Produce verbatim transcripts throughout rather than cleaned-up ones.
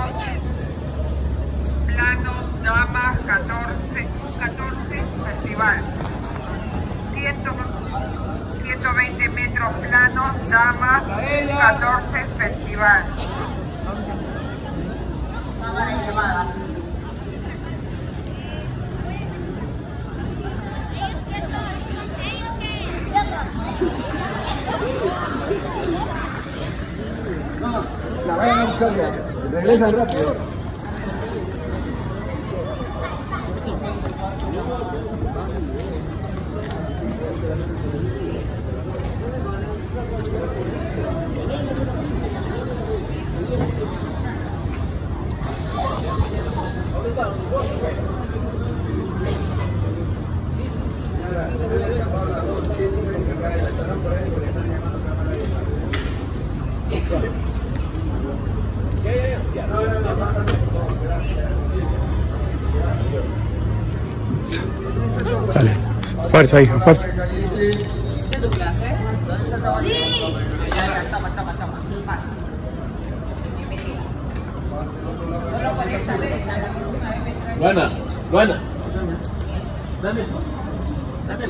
planos, damas, catorce, catorce, festival. ciento veinte metros planos, damas, catorce, festival. La vayan a buscar ya, regresan rápido. Dale, fuerza, hijo, fuerza. ¿Hiciste tu clase? Sí. Ya, ya, toma, toma, toma. Pasa. Bienvenida. Solo por esta vez, a la próxima vez me traes. Buena, buena. Dame. Dame.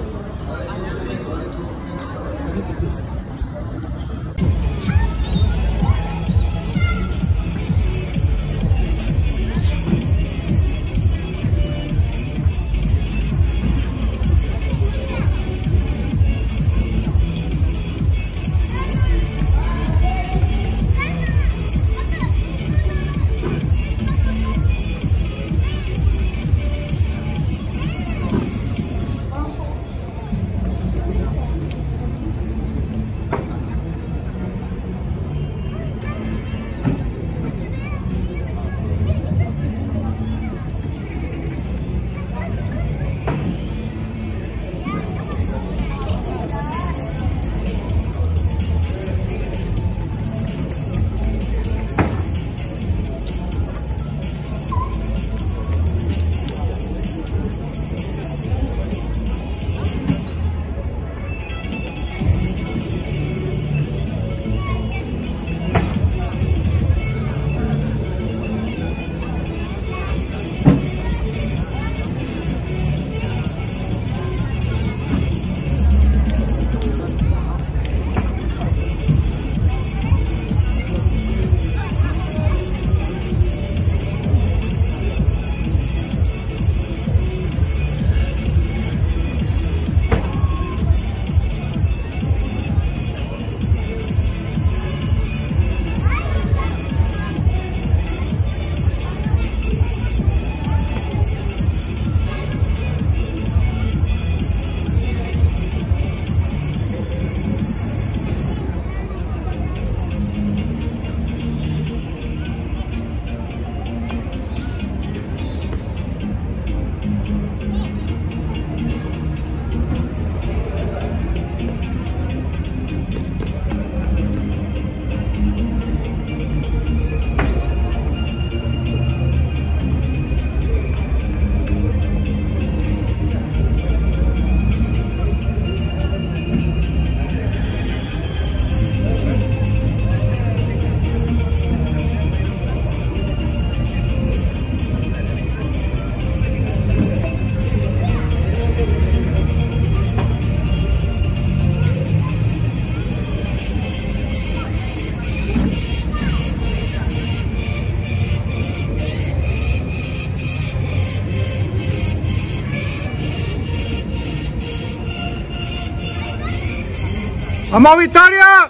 ¡Vamos, Victoria!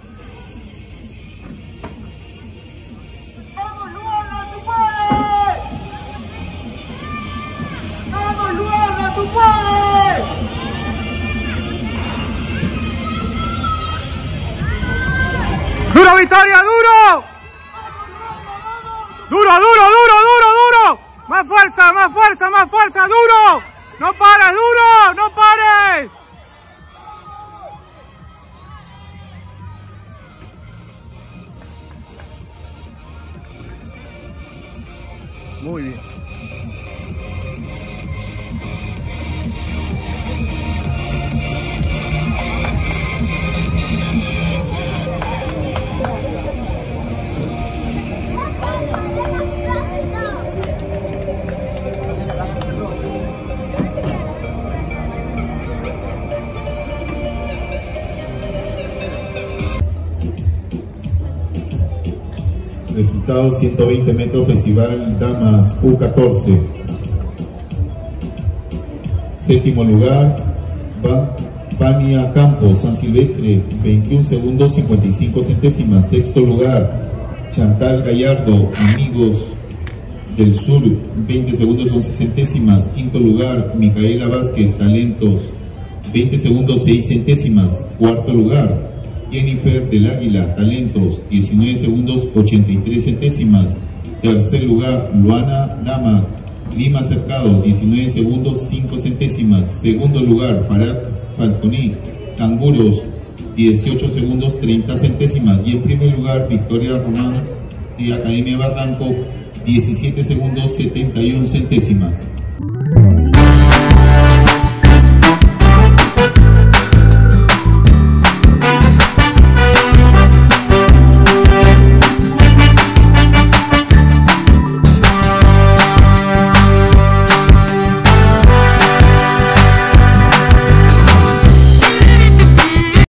¡Vamos, Luana, tú puedes! ¡Vamos, Luana, tú puedes! ¡Duro, Victoria, duro! ¡Duro, duro, duro, duro, duro! ¡Más fuerza, más fuerza, más fuerza! ¡Duro! ¡No pares, duro! ¡No pares! Muy bien. Resultados ciento veinte metros, Festival Damas U catorce. Séptimo lugar, Vania Campos, San Silvestre, veintiún segundos cincuenta y cinco centésimas. Sexto lugar, Chantal Gallardo, Amigos del Sur, veinte segundos once centésimas. Quinto lugar, Micaela Vázquez, Talentos, veinte segundos seis centésimas. Cuarto lugar, Jennifer del Águila, Talentos, diecinueve segundos ochenta y tres centésimas. Tercer lugar, Luana Damas, Lima Cercado, diecinueve segundos cinco centésimas. Segundo lugar, Farad Falconi, Canguros, dieciocho segundos treinta centésimas. Y en primer lugar, Victoria Román de Academia Barranco, diecisiete segundos setenta y una centésimas.